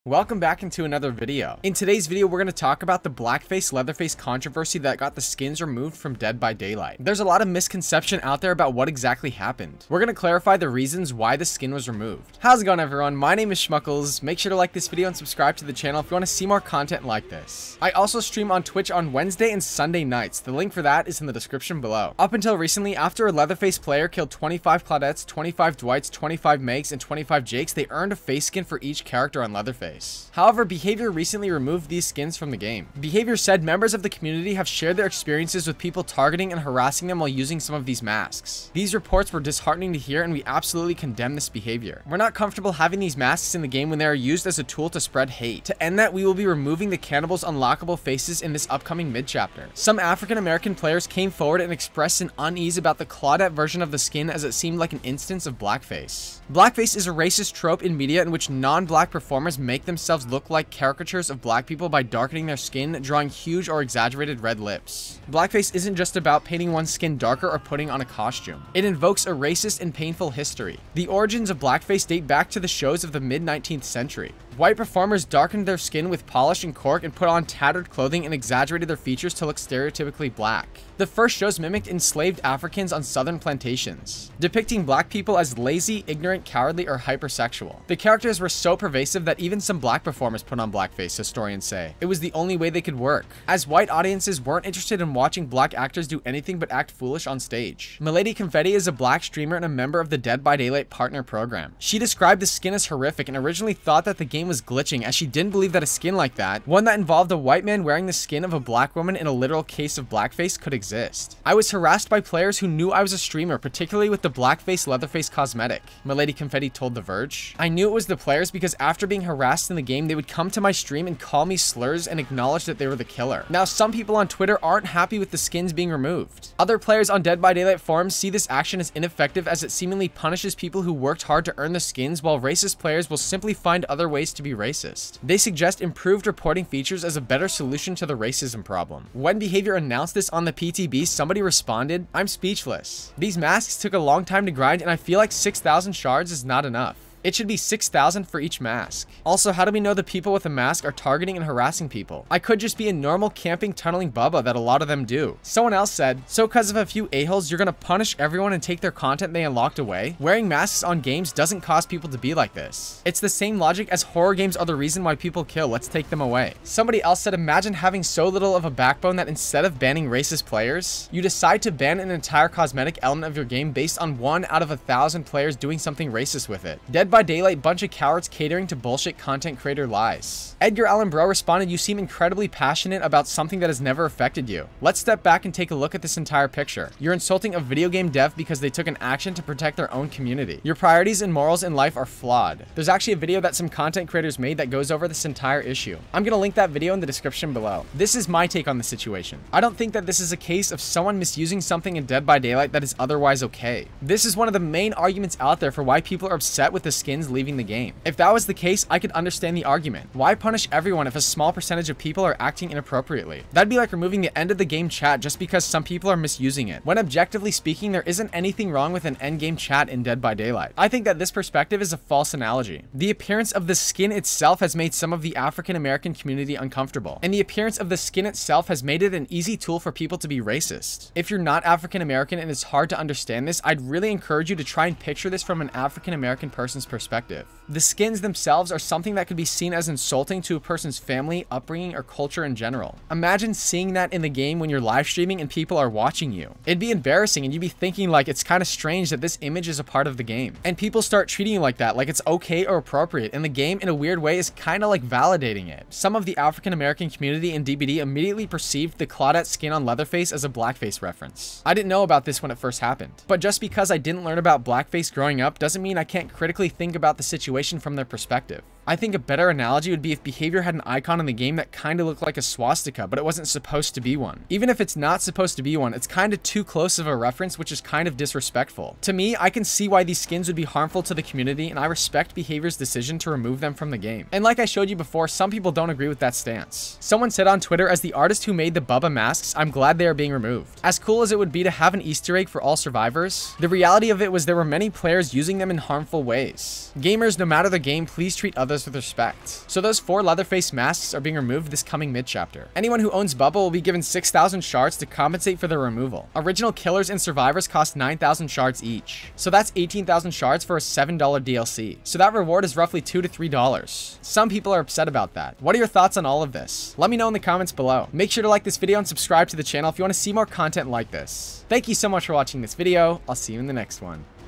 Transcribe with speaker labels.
Speaker 1: Welcome back into another video. In today's video, we're going to talk about the Blackface Leatherface controversy that got the skins removed from Dead by Daylight. There's a lot of misconception out there about what exactly happened. We're going to clarify the reasons why the skin was removed. How's it going, everyone? My name is Schmuckles. Make sure to like this video and subscribe to the channel if you want to see more content like this. I also stream on Twitch on Wednesday and Sunday nights. The link for that is in the description below. Up until recently, after a Leatherface player killed 25 Claudettes, 25 Dwights, 25 Megs, and 25 Jakes, they earned a face skin for each character on Leatherface. However, Behavior recently removed these skins from the game. Behavior said members of the community have shared their experiences with people targeting and harassing them while using some of these masks. These reports were disheartening to hear, and we absolutely condemn this behavior. We're not comfortable having these masks in the game when they are used as a tool to spread hate. To end that, we will be removing the cannibals' unlockable faces in this upcoming mid-chapter. Some African-American players came forward and expressed an unease about the Claudette version of the skin as it seemed like an instance of blackface. Blackface is a racist trope in media in which non-black performers make themselves look like caricatures of black people by darkening their skin, drawing huge or exaggerated red lips. Blackface isn't just about painting one's skin darker or putting on a costume. It invokes a racist and painful history. The origins of blackface date back to the shows of the mid-19th century. White performers darkened their skin with polish and cork and put on tattered clothing and exaggerated their features to look stereotypically black. The first shows mimicked enslaved Africans on southern plantations, depicting black people as lazy, ignorant, cowardly, or hypersexual. The characters were so pervasive that even some black performers put on blackface, historians say. It was the only way they could work, as white audiences weren't interested in watching black actors do anything but act foolish on stage. Milady Confetti is a black streamer and a member of the Dead by Daylight partner program. She described the skin as horrific and originally thought that the game was glitching, as she didn't believe that a skin like that, one that involved a white man wearing the skin of a black woman in a literal case of blackface, could exist. I was harassed by players who knew I was a streamer, particularly with the Blackface Leatherface cosmetic, Milady Confetti told The Verge. I knew it was the players because after being harassed in the game, they would come to my stream and call me slurs and acknowledge that they were the killer. Now, some people on Twitter aren't happy with the skins being removed. Other players on Dead by Daylight forums see this action as ineffective, as it seemingly punishes people who worked hard to earn the skins, while racist players will simply find other ways to be racist. They suggest improved reporting features as a better solution to the racism problem. When Behavior announced this on the PTB, somebody responded, "I'm speechless. These masks took a long time to grind, and I feel like 6,000 shards is not enough. It should be 6,000 for each mask. Also, how do we know the people with a mask are targeting and harassing people? I could just be a normal camping tunneling bubba that a lot of them do." Someone else said, "So cause of a few a-holes, you're gonna punish everyone and take their content they unlocked away? Wearing masks on games doesn't cause people to be like this. It's the same logic as horror games are the reason why people kill. Let's take them away." Somebody else said, "Imagine having so little of a backbone that instead of banning racist players, you decide to ban an entire cosmetic element of your game based on 1 out of 1,000 players doing something racist with it. Dead by Daylight, bunch of cowards catering to bullshit content creator lies." Edgar Allan Bro responded, "You seem incredibly passionate about something that has never affected you. Let's step back and take a look at this entire picture. You're insulting a video game dev because they took an action to protect their own community. Your priorities and morals in life are flawed." There's actually a video that some content creators made that goes over this entire issue. I'm gonna link that video in the description below. This is my take on the situation. I don't think that this is a case of someone misusing something in Dead by Daylight that is otherwise okay. This is one of the main arguments out there for why people are upset with the skins leaving the game. If that was the case, I could understand the argument. Why punish everyone if a small percentage of people are acting inappropriately? That'd be like removing the end of the game chat just because some people are misusing it. When objectively speaking, there isn't anything wrong with an endgame chat in Dead by Daylight. I think that this perspective is a false analogy. The appearance of the skin itself has made some of the African American community uncomfortable, and the appearance of the skin itself has made it an easy tool for people to be racist. If you're not African American and it's hard to understand this, I'd really encourage you to try and picture this from an African American person's perspective. The skins themselves are something that could be seen as insulting to a person's family, upbringing, or culture in general. Imagine seeing that in the game when you're live streaming and people are watching you. It'd be embarrassing, and you'd be thinking like it's kind of strange that this image is a part of the game. And people start treating you like that, like it's okay or appropriate, and the game in a weird way is kind of like validating it. Some of the African American community in DBD immediately perceived the Claudette skin on Leatherface as a blackface reference. I didn't know about this when it first happened, but just because I didn't learn about blackface growing up doesn't mean I can't critically think about the situation from their perspective. I think a better analogy would be if Behavior had an icon in the game that kind of looked like a swastika, but it wasn't supposed to be one. Even if it's not supposed to be one, it's kind of too close of a reference, which is kind of disrespectful. To me, I can see why these skins would be harmful to the community, and I respect Behavior's decision to remove them from the game. And like I showed you before, some people don't agree with that stance. Someone said on Twitter, "As the artist who made the Bubba masks, I'm glad they are being removed. As cool as it would be to have an Easter egg for all survivors, the reality of it was there were many players using them in harmful ways. Gamers, no matter the game, please treat others others with respect. So those 4 Leatherface masks are being removed this coming mid-chapter. Anyone who owns Bubble will be given 6,000 shards to compensate for their removal. Original killers and survivors cost 9,000 shards each. So that's 18,000 shards for a $7 DLC. So that reward is roughly $2 to $3. Some people are upset about that. What are your thoughts on all of this? Let me know in the comments below. Make sure to like this video and subscribe to the channel if you want to see more content like this. Thank you so much for watching this video. I'll see you in the next one.